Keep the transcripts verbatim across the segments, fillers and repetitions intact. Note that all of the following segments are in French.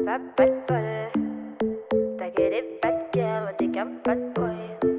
pas bad boy. T'as que des bad girls, t'es qu'un bad boy.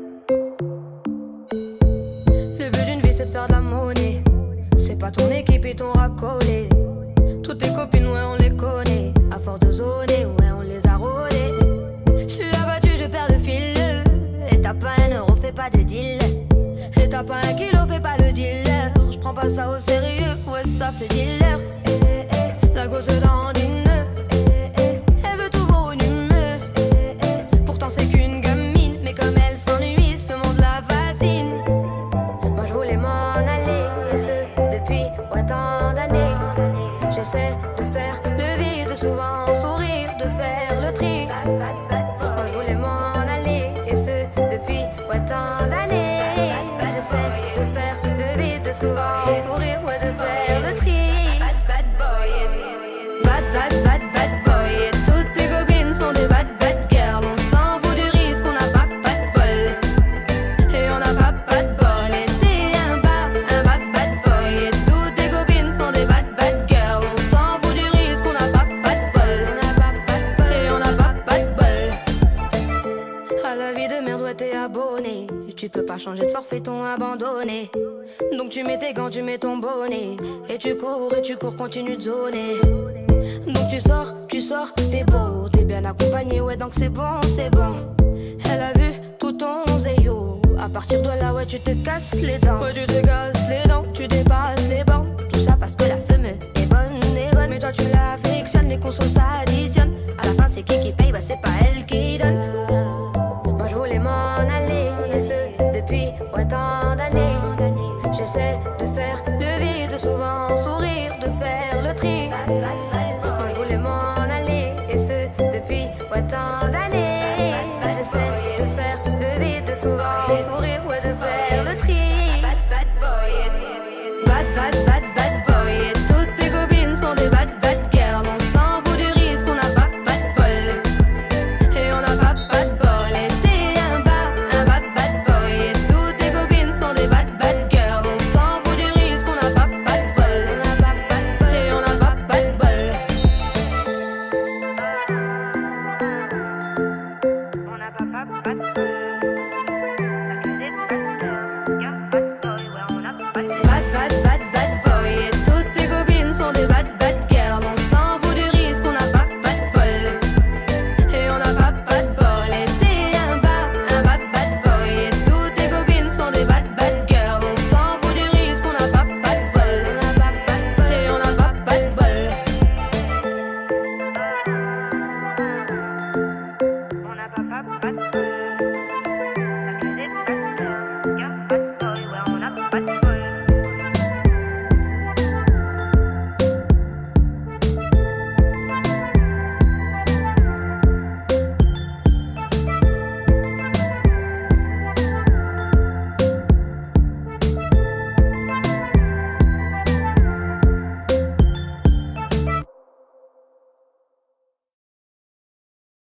Le but d'une vie c'est de faire de la monnaie. C'est pas ton équipe et ton racolé. Toutes tes copines, ouais, on les connaît. À force de zoner, ouais, on les a rôlées. J'suis abattu, je perds le fil. Et t'as pas un euro, fais pas de deal. Et t'as pas un kilo, fais pas le dealer. J'prends pas ça au sérieux, ouais, ça fait dealer. Eh, eh, la gosse dans une nœud. Eh, eh, elle veut tout voir au numeux. Eh, eh, pourtant c'est qu'une gamine. Mais comme elle s'ennuie, ce monde la fascine. Moi je voulais m'en aller, et ce depuis ouais, tant d'années. J'essaie de faire le vide, souvent sourire, de faire le tri. Moi je voulais m'en aller, et ce depuis ouais, tant d'années. J'essaie de faire le vide, souvent sourire, ouais, de faire le tri. Bad bad bad bad boy, et toutes tes copines sont des bad bad girls. On s'en fout du risque, on n'a pas pas de bol. Et on n'a pas pas de bol. Et t'es un bad, un bad bad boy, et toutes tes copines sont des bad bad girls. On s'en fout du risque, on n'a pas pas de bol. On n'a pas pas de bol. Et on n'a pas pas de bol. À la vie de merde, ouais, t'es abonné. Tu peux pas changer de forfait, ton abandonné. Donc tu mets tes gants, tu mets ton bonnet. Et tu cours, et tu cours, continue de zoner. Donc tu sors, tu sors, t'es beau, t'es bien accompagné, ouais, donc c'est bon, c'est bon. Elle a vu tout ton zéyo. À partir de là, ouais, tu te casses les dents. Ouais, tu te casses les dents, tu dépasses les bancs. Tout ça parce que la femme est bonne, est bonne. Mais toi tu l'affectionnes, les consos s'additionnent. À la fin, c'est qui qui paye, bah c'est pas elle qui donne.